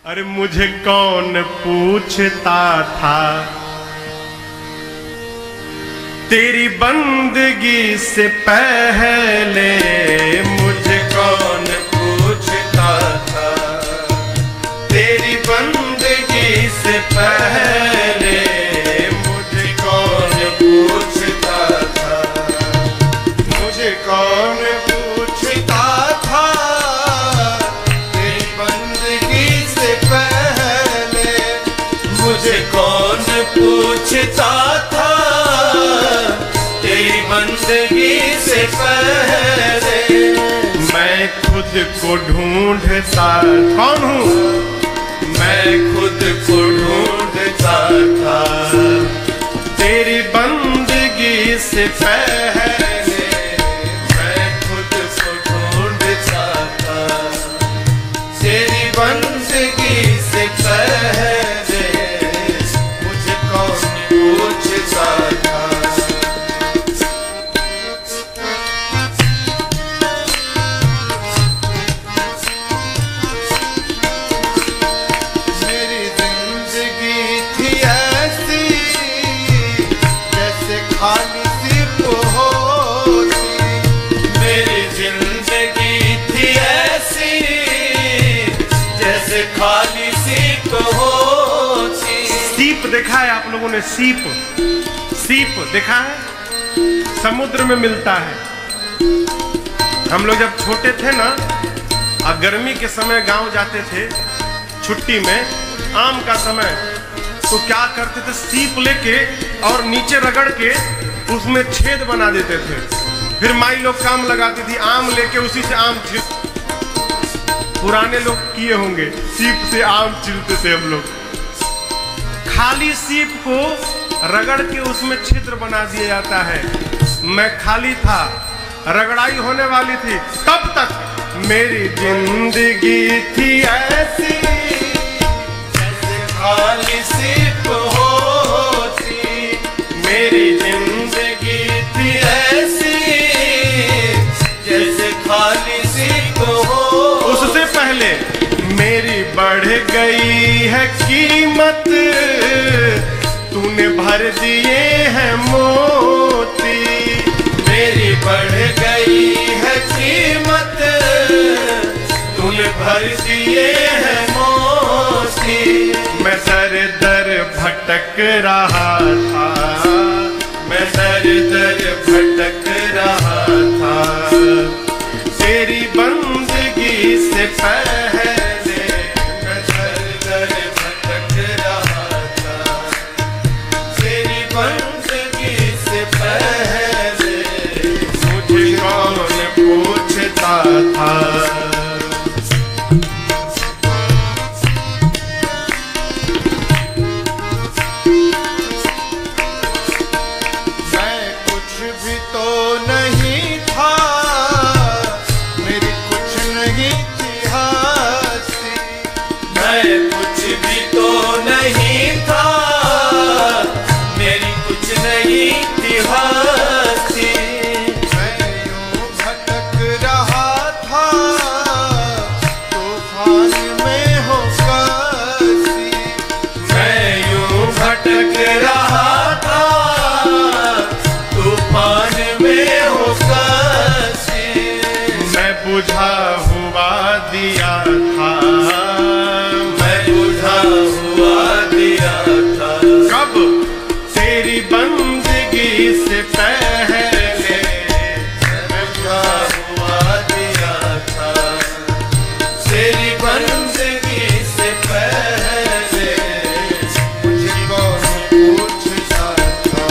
अरे मुझे कौन पूछता था तेरी बंदगी से पहले, मुझे कौन पूछता था तेरी बंदगी से पहले, मुझे कौन पूछता था, मुझे कौन पूछता था तेरी बंदगी से पहले, मुझे कौन पूछता था तेरी बंदगी से पहले। मैं खुद को ढूंढता, कौन हूँ मैं, खुद को ढूंढता था तेरी बंदगी से पहले, मैं खुद को ढूंढता था तेरी बंदगी से पहले, मुझे कौन पूछता था। खाली सिर्फ होती, मेरी जिंदगी थी ऐसी जैसे खाली सिर्फ होती। सीप देखा है आप लोगों ने? सीप, सीप देखा है? समुद्र में मिलता है। हम लोग जब छोटे थे ना और गर्मी के समय गांव जाते थे छुट्टी में, आम का समय, तो क्या करते थे, सीप लेके और नीचे रगड़ के उसमें छेद बना देते थे। फिर माई लोग काम लगाती थी, आम लेके उसी से आम छील, पुराने लोग किए होंगे, सीप से आम छीलते थे हम लोग। खाली सीप को रगड़ के उसमें छिद्र बना दिया जाता है। मैं खाली था, रगड़ाई होने वाली थी, तब तक मेरी जिंदगी थी ऐसी खाली सिर्फ होती, मेरी जिंदगी थी ऐसी जैसे खाली सिर्फ हो। उससे पहले मेरी बढ़ गई है कीमत, तूने भर दिए हैं मोती, मेरी बढ़ गई है कीमत, तूने भर दिए हैं मोती। मैं दर दर भटक रहा था, मैं दर दर भटक रहा था तेरी बंदगी से पहले, मैं दर दर भटक रहा था तेरी बंदगी से पहले, मुझे कौन पूछता था। बुझा हुआ दिया था, मैं बुझा हुआ दिया था, कब तेरी बंदगी से पहले, मैं बुझा हुआ दिया था तेरी बंदगी से पहले, मुझे कौन पूछता था।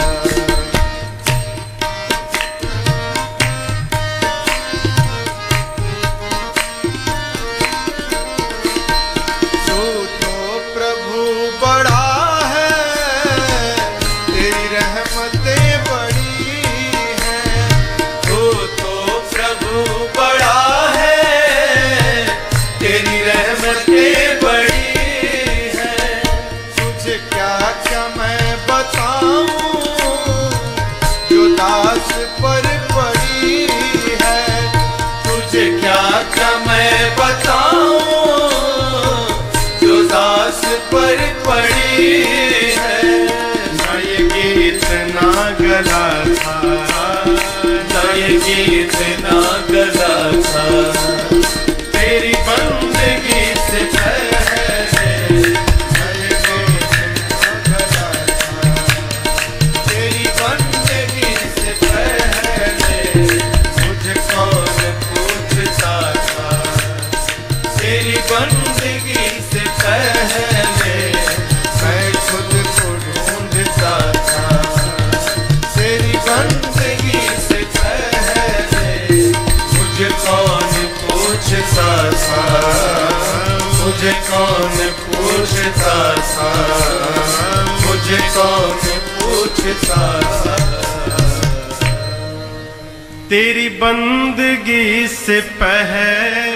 पर पड़ी है तुझे क्या मैं बताऊं, जो बंदगी से पहले मैं खुद को ढूंढता था। तेरी बंदगी से पहले मुझे कौन पूछता था, मुझे कौन पूछता था, मुझे कौन पूछता था। तेरी बंदगी से पहले